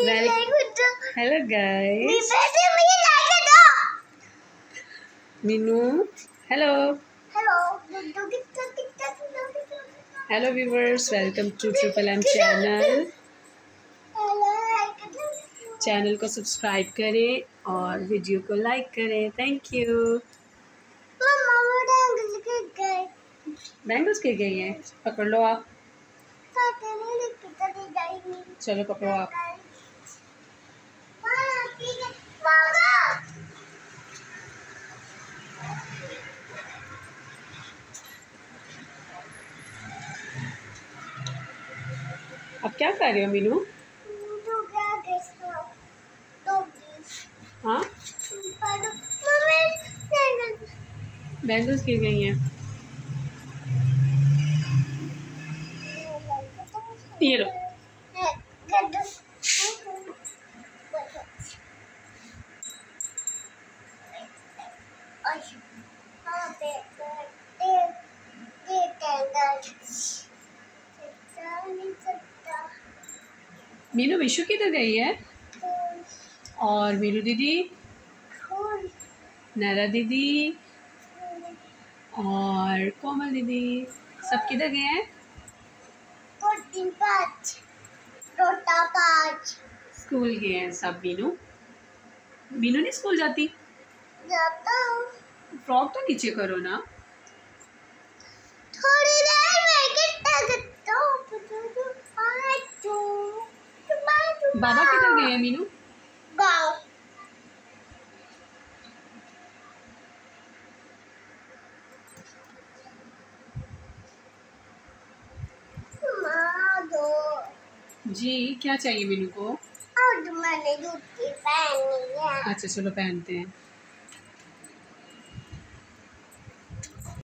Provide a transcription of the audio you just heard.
Hello guys, Meenu hello hello viewers, welcome to triple M channel को subscribe करें और video को लाइक करें। Thank you. बैंगल्स गिर गई हैं, पकड़ लो आप। चलो पकड़ो आप। अब क्या कर रहे हो मीनू? हाँ, बैंगल्स गिर गई हैं। ये लो। मीनू विशु किधर गई है? और मीनू दीदी, नैरा दीदी और कोमल दीदी सब किधर गए हैं? स्कूल गए हैं सब। मीनू नहीं स्कूल जाती? फ्रॉक तो नीचे करो ना। थोड़ी देर में बाबा किधर गए हैं मीनू? गाँव। जी क्या चाहिए मीनू को? और मैंने जूती पहनी है। अच्छा चलो पहनते हैं।